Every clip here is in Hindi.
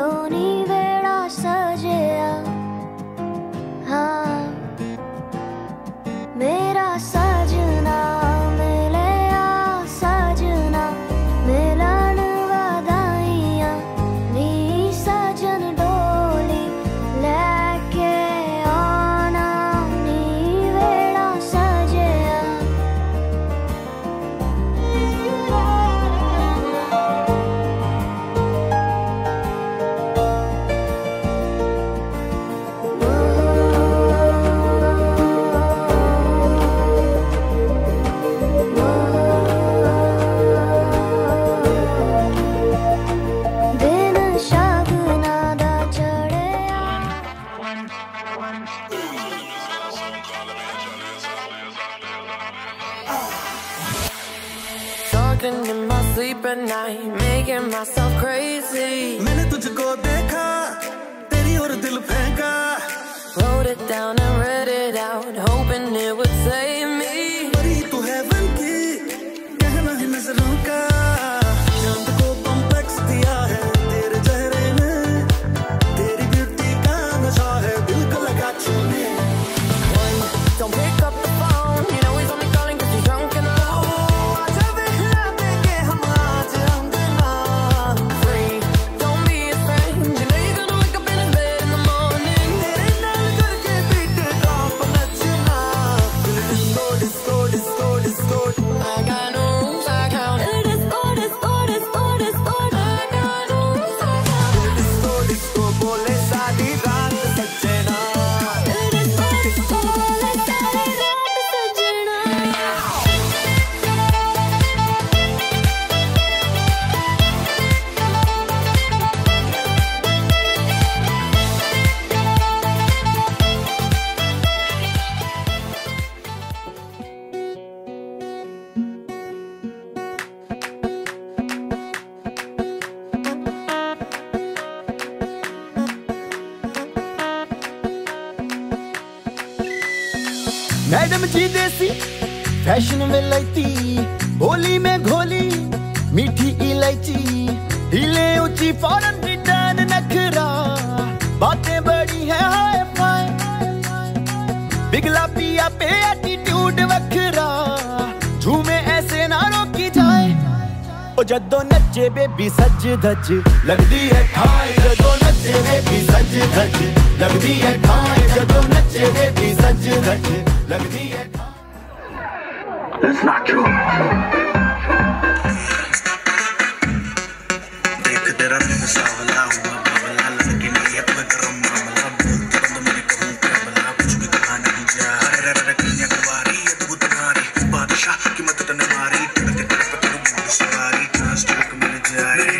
नी वेड़ा सजिया हाँ मेरा सजना मिलिया सजना मिलन वधाइयां नी सजन डोली लेके आना नी वेड़ा सजिया दिन शगना दा चढ़िया Talking in my sleep at night, making myself crazy. मैंने तुझको देखा तेरी ओर दिल फेंका Wrote it down and read it out, hoping it would save me. परी तू heaven की कहना है नजरों का चांद को कॉम्प्लेक्स दिया है तेरे चेहरे ने तेरी ब्यूटी का नशा है दिल को लगा छूने One, don't pick up the phone, you know he's only calling 'cause he's drunk and alone. आजा बेहला देंगे हम आज अंगना Free, don't be his friend, you know you're gonna wake up in his bed in the morning. तेरे नाल करके बीट ड्रॉप नचना disco disco disco disco I got no rules, I count it. disco disco disco disco I got no rules, I count it. Disco disco बोले सारी रात सजना disco disco बोले सारी रात सजना मैडम जी देसी फैशन विलायती होली में घोली मीठी इलायची हिले ऊंची फॉरेन रिटर्न नखरा बातें बड़ी है हाय फाय बिगला पिया पे एटीट्यूड वखरा झूमे ऐसे ना रोकी जाए ओ जदों नचे बेबी सज धज लगदी है ठाई जदों नचे बेबी सज धज लगदी है ठाई जदों नचे बेबी सज धज लगदी है It's not true. देख तेरा रंग सावला हुआ बावला लड़की ने ये अपना गरम मामला बोलता तो मेरे कहूँ क्या भला कुछ भी कहा नहीं जा रे रे कन्या कुमारी अद्भुत नारी बादशाह की मदद ने मारी तड़के तड़के तेरे बूढ़ी सवारी ट्रांसफर मिल जाए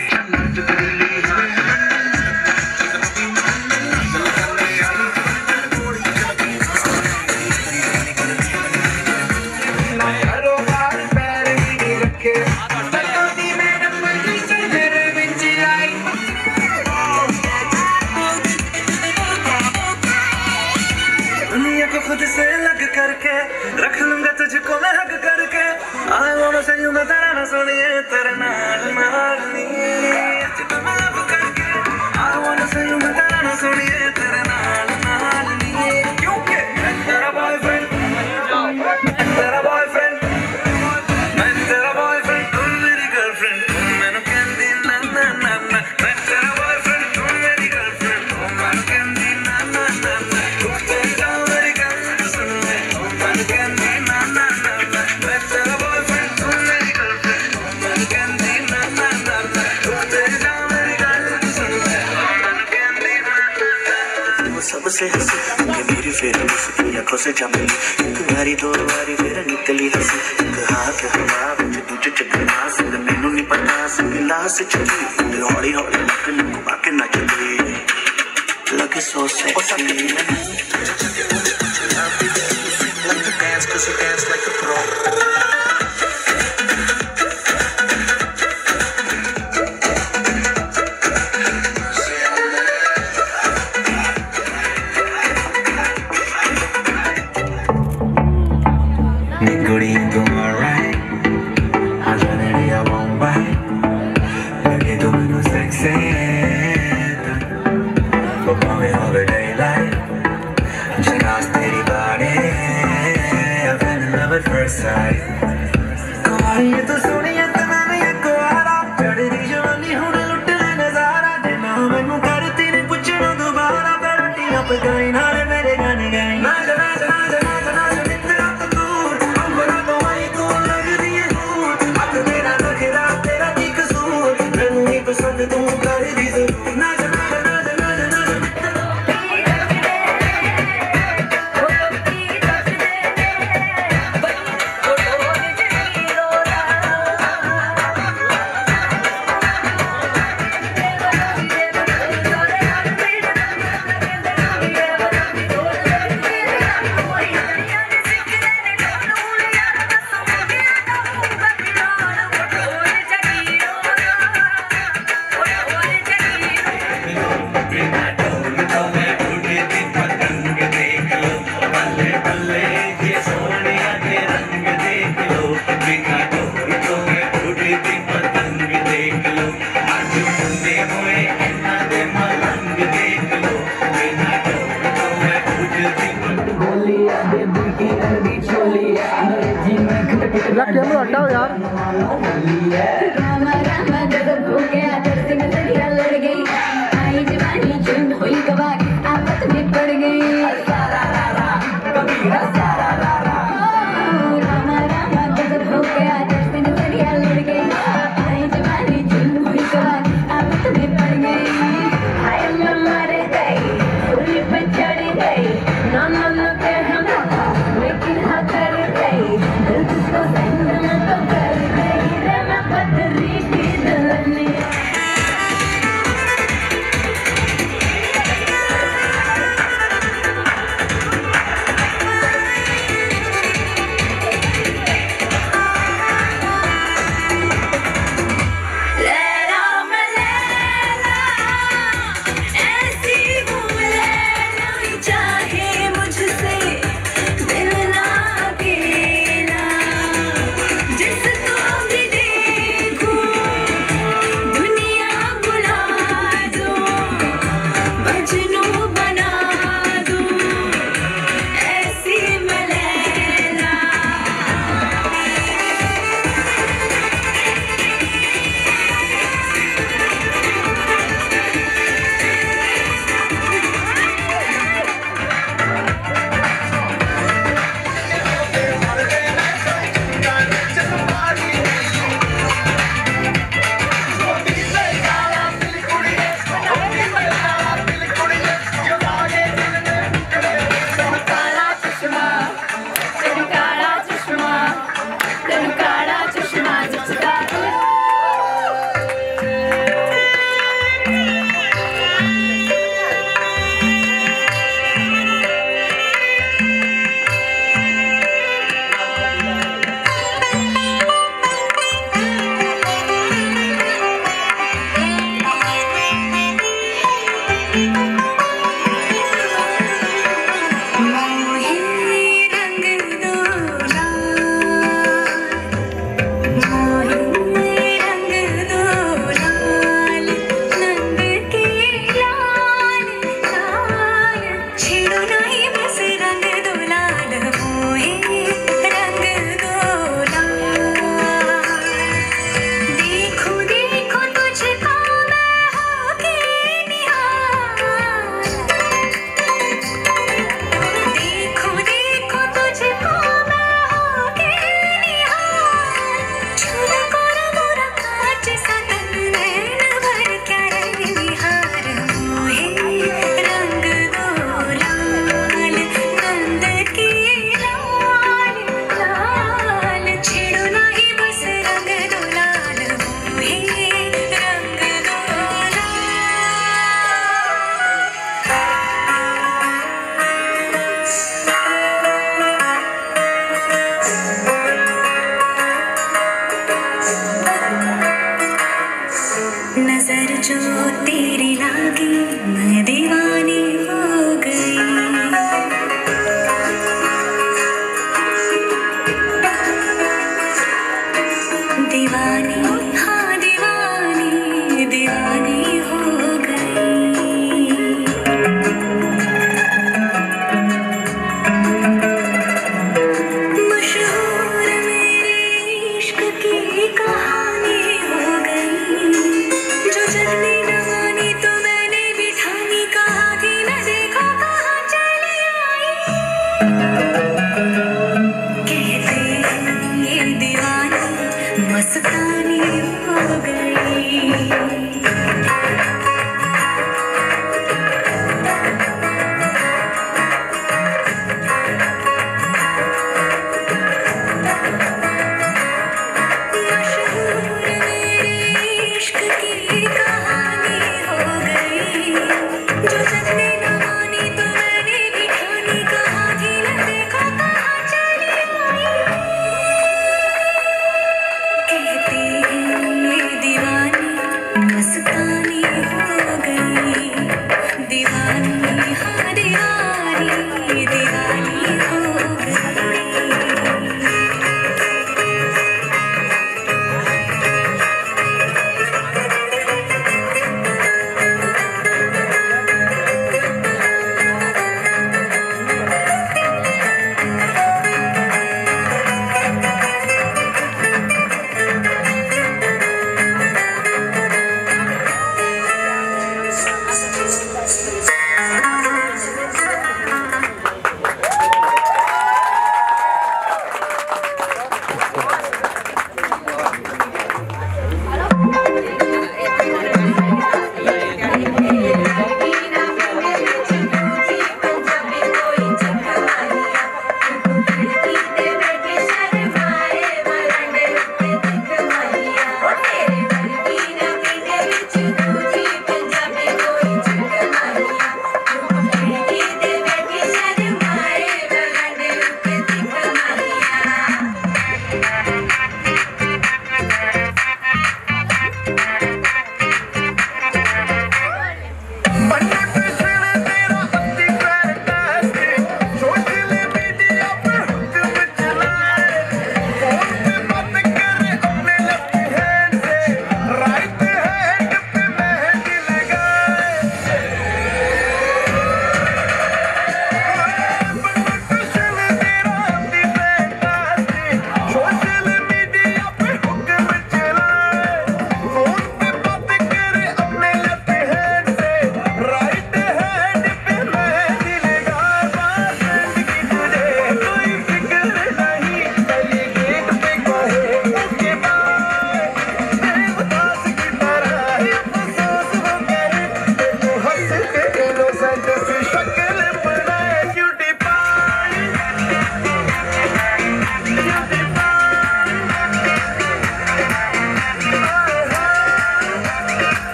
खुद से लग करके रख लूंगा तुझको मैं हक करके I wanna say you मैं तेरा ना सुनिए तेरे नाल मारनी मैं लव करके I wanna say you मैं तेरा ना सुनिए तेरे नाल मारनी क्योंकि मैं तेरा बॉयफ्रेंड मैं तेरा बॉयफ्रेंड तुम मेरी गर्लफ्रेंड तुम मैंने कहती ना ना ना ना मैं तेरा बॉयफ्रेंड तुम मेरी गर्लफ्रेंड तुम मैंने कहती ना ना ना ना तुम तेरा मेरी गर्लफ्रेंड सुन ले तुम मैंने कहती ना ना ना ना मैं तेरा बॉयफ्रेंड तुम मेरी गर्लफ्रेंड तुम मैंने कहती ना ना ना ना तुम तेरा मेरी गर्लफ्रेंड सुन ले तुम मैंने कहती ना ना ना वो सबसे हंसी कि मेरी फिर मुझकी आंखों से जा मिली एक बारी दो बारी फिर निकली हंसी एक हाथ हवा विच दूजे चक्कना संग मैनू नहीं पता संग लास चुकी ते हौली हौली लक लक बाके नचदी लगे so sexy like to dance 'cause you dance like a pro Niguri go alright I don't know I won't bite Lagi to no sexy सारी कवाली तो सुनी तना मैं कुआरा चढ़ दी जवानी हुण लुट ले नजारा जे ना मैनू करती ने पुछणो दोबारा बैठियां पकाई नाल मेरे गाने गाई ना जना जना जना जना मित्रा तंदूर अंबरा तो आई तू लगदी है दूर हक मेरा नखरा तेरा की कसूर मैनू ही पसंद तू कर दी जरूर ना जना जना जना जना कैमरा हटाओ यार। रामा रामा गजब हो गया दर्द में दरिया लड़ गई आई जवानी चुन हुई कबाक आफत में पड़ गई रामा रामा गजब हो गया दर्द में दरिया लड़ गई आई जवानी चुन हुई कबाक आफत में पड़ गई हाय मैं मर गई फूल पे चढ़ गई ना ना ना के हम लेकिन हाँ कर गई दिल को सैंडल तो कर गई रे मैं पतरी की दलनी लैला मैं लैला ऐसी हूँ लैला चाहे मुझसे दिल ना अकेला जिसको भी देखूं दुनिया बुला दूं मजनू बना दूं ऐसी मैं लैला काला चश्मा तेरी काला चश्मा तेरी काला चश्मा जचता मोहे रंग दो मोहे रंग दो लाल रंग के लाल लाल छेड़ो नहीं बस रंग दो लाल मोहे रंग दो लाल देखो देखो तुझको मैं होके निहाल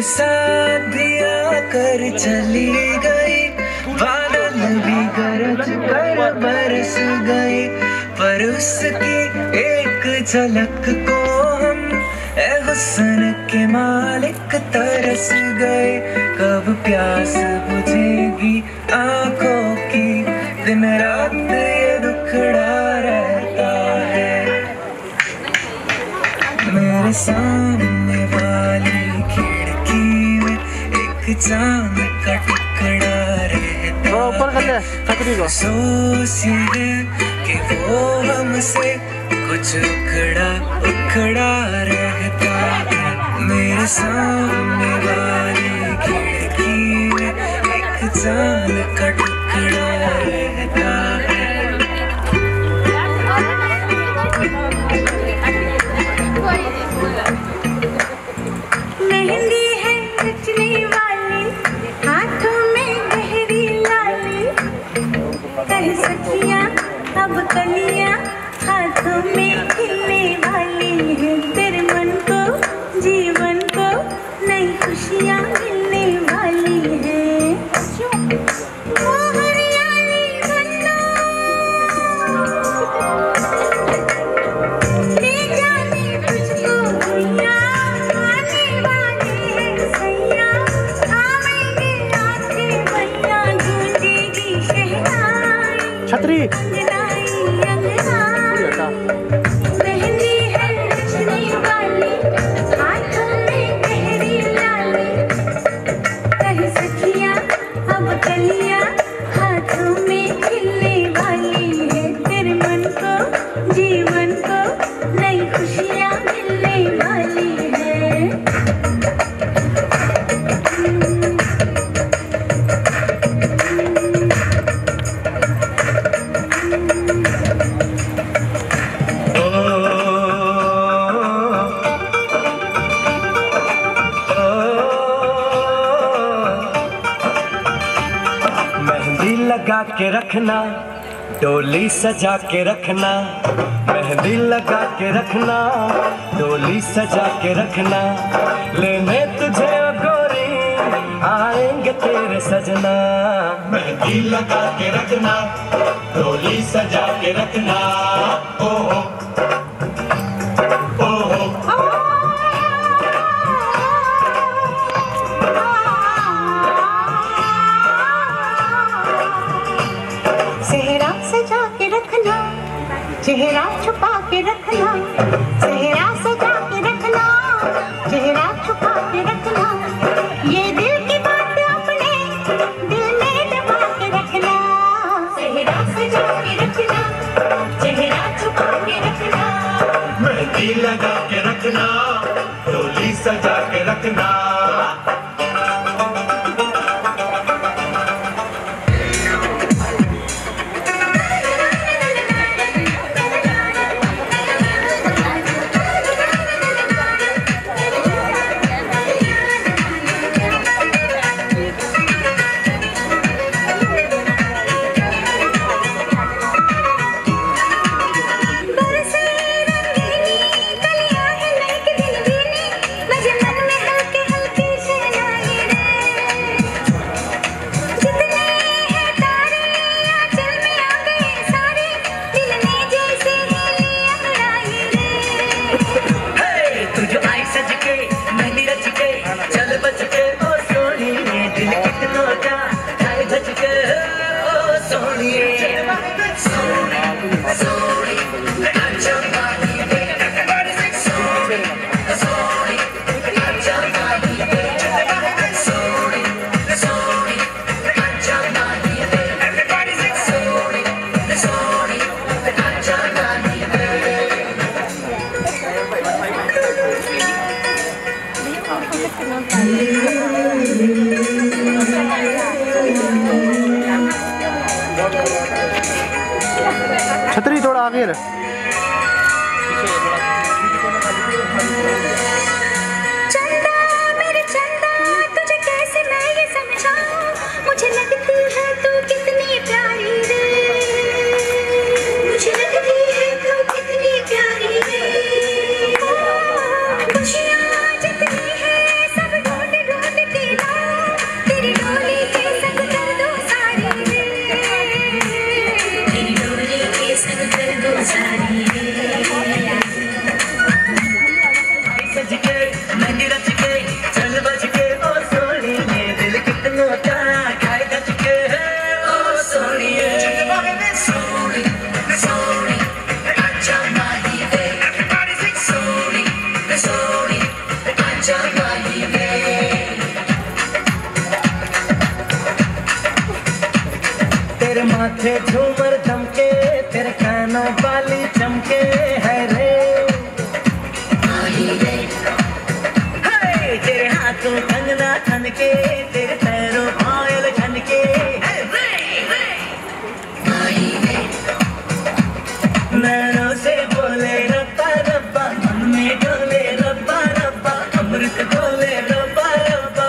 बरसात भी आकर चली गई, बादल भी गरज कर बरस गए, पर उसकी एक झलक को हम ए हुस्न के मालिक तरस गए। कब प्यास बुझेगी आंखों की, दिन रात ये दुखड़ा रहता है। मेरे सामने वाली खिड़की में एक चांद का टुकड़ा रहता है। अफसोस ये है कि वो हमसे कुछ उखड़ा रहता है। मेरे सामने वाली खिड़की में एक चांद का टुकड़ा रहता है। मेहंदी है नचने वाली, हाथों में गहरी लाली, कह सखियां अब कलियां हाथों में खिलने वाली है। तेरे मन को जीवन को नई खुशियां मिलने वाली है। ओ हरियाली बन्नो, ले जाने तुझको भैया, आने वाले हैं सैया, आवेंगे आके भैया, गूंजेगी शहनाई छतरी मेहंदी है नचने वाली, हाथों में गहरी लाली, कह सखियां अब कलियां हाथों में खिलने वाली है। तेरे मन को जीवन को नई खुशियां मिलने वाली है। मेहंदी लगा के रखना, डोली सजा के रखना, मेहंदी लगा के रखना, डोली सजा के रखना, लेने तुझे ओ गोरी आएंगे तेरे सजना। मेहंदी लगा के रखना, डोली सजा के रखना, ओहो ओहो सेहरा सजा के रखना, चेहरा छुपा के रखना, सेहरा सजा के रखना, चेहरा छुपा के रखना, ये दिल की बात अपने दिल में दबा के रखना। सेहरा सजा के रखना, चेहरा छुपा के रखना, मेहंदी लगा के रखना, डोली सजा के रखना। बरसे रंगीनी कलियां हैं नई के दिन बीनी, मुझे मन में हल्के हल्के शहनाई रे। जितने हैं तारे आंचल में आ गए सारे, दिल ने जैसे हीली अंगड़ाई रे। तू जो आई सज के मेहंदी रच के चल बच के ओ सोनिए, दिल कितनों का जाए धज के ओ सोनिए। छतरी थोड़ा आगे रख। चंदा मेरे चंदा, तुझे कैसे मैं ये समझाऊं, मुझे लगती है तू कितनी प्यारी रे, मुझे लगती है तू कितनी प्यारी रे। खुशियाँ जितनी है सब ढूंढ ढूंढ उठे झूमर धमके तेरे कानों वाली चमके है रे तेरे हाथों कंगना खनके तेरे पैरों पायल खनके है रे नैनों से बोले रब्बा रब्बा मन में डोले रब्बा रब्बा अमृत डोले रब्बा रब्बा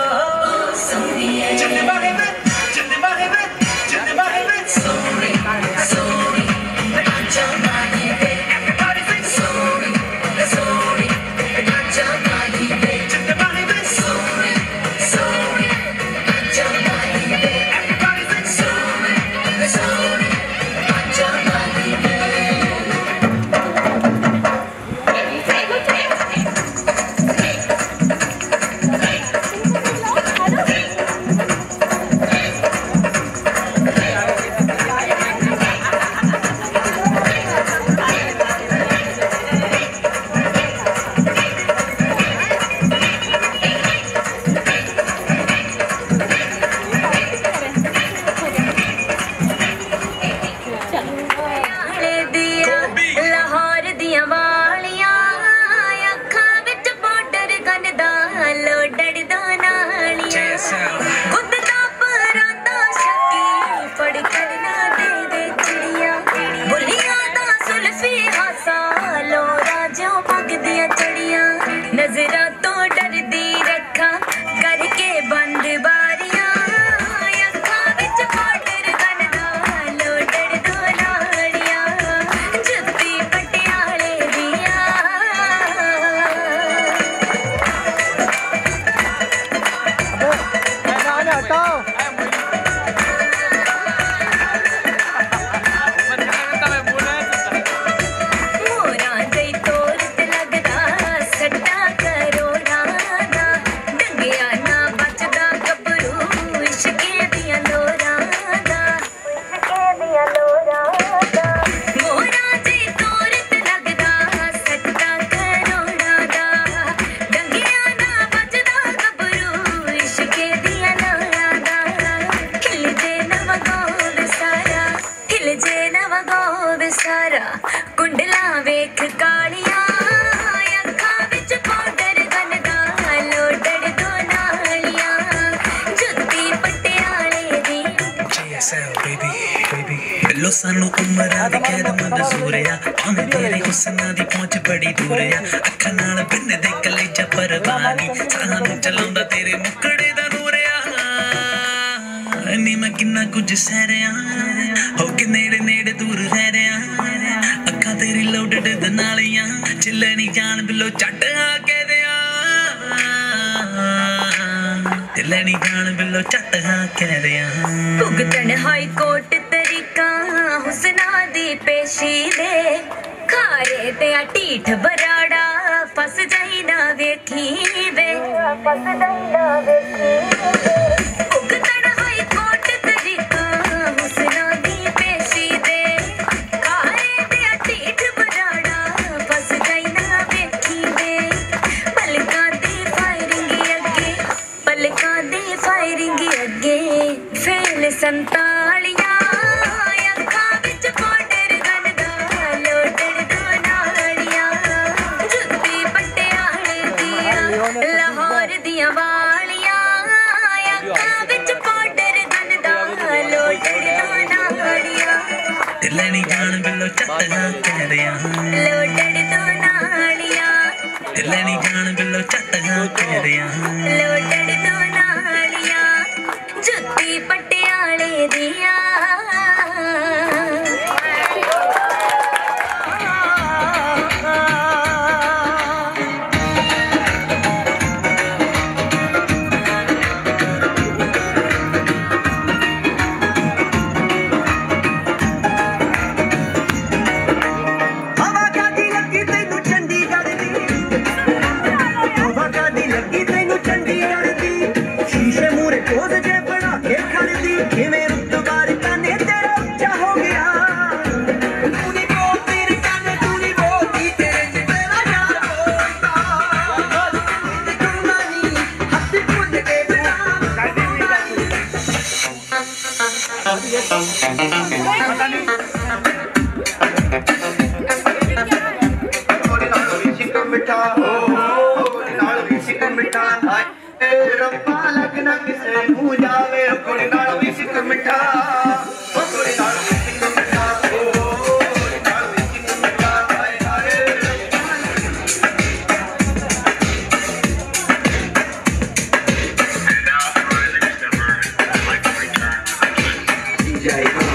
कुंडला वेख कालिया अखा विच पाउडर गंदा लोडड़ दो नालियां जुत्ती पटियाले दी JSL baby लो सानू उमरा दी कैद मंजूरिया भावें तेरे हुस्ना दी पहुंच बड़ी दूर आ अखां नाल बिन दे कलेजा परवानी सानू चलाउंदा तेरे मुकड़े दा नूर आ नी मैं किन्ना कुछ सह रहा हो के नेड़े नेड़े दूर रह रहा अखां तेरी लोडड दे नालियां चिल्लनी जान बिलो चट आ के दिया चिल्लनी जान बिलो चट आ के दिया भुगतन हाई कोर्ट तरीका हुस्ना दी पेशी दे खारे ते टीठ बराड़ा फस जाई ना वेखी वे फस जाई ना वेखी भुगतन हाई कोर्ट तरीका हुस्ना दी पेशी दे खारे ते टीठ बराड़ा फस जाई ना वेखी वे पलकां दी फायरिंग अगे फेल संतालियां लाहौर दिया वालियां अखां विच पाउडर गंदा लोडड़ दो नालियां लैनी जान बिलो चट्टा कह दिया लोडड़ दो नालियां लैनी जान बिलो चट्टा कह दिया लोडड़ दो नालियां जुत्ती पटियाले दिया शीशे मूरे कोद जे बना के खड़दी किवें रुत बार काने इश्क मिठा हाय रब्बा लगना किसे मुँह जावे कुड़ी नाल इश्क मिठा कुड़ी नाल इश्क मिठा कुड़ी नाल इश्क मिठा हाय हाय जय हो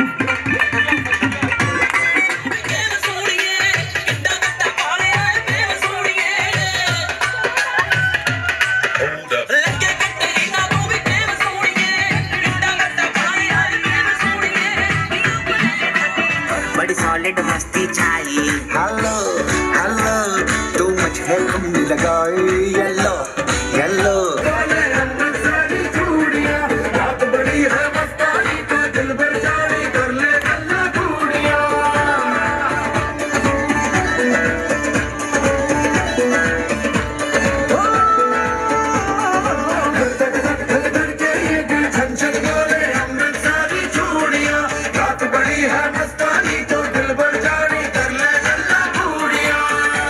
बड़ी सॉलिड मस्ती चाहिए हेलो हेलो तू मुझे घूमने लगाई येलो येलो रात बड़ी है मस्तानी तो दिल भर जारी कर ले गल्ला चूड़ियां धड़ के ये दिल छन छन बोले हमने सारी चूड़ियां रात बड़ी है मस्तानी तो दिल भर जारी कर ले गल्ला चूड़ियां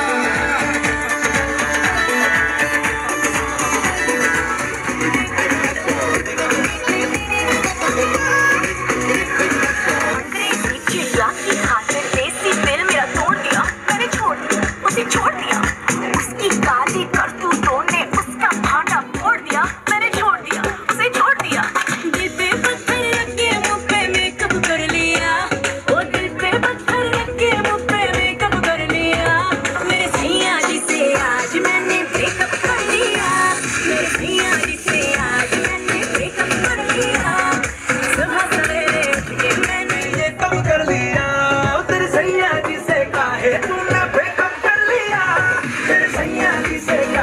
चिड़िया की खातिर देसी दिल मेरा तोड़ दिया मैंने छोड़ दिया उसे छोड़ दिया उसकी काली करतूतों ने उसका भांडा फोड़ दिया मैंने छोड़ दिया उसे छोड़ दिया दिल पे पत्थर रख के मुंह पे मेकअप कर लिया वो दिल पे पत्थर रख के मुंह पे मेकअप कर लिया मेरे सैया जी से आज मैंने ब्रेकअप कर लिया मेरे सैया जी से आज मैंने ब्रेकअप कर लिया सुबह सवेरे उठ के मैंने ये कब कर लिया तेरे सैया जी से काहे तूने ब्रेकअप कर लिया तेरे सैया जी से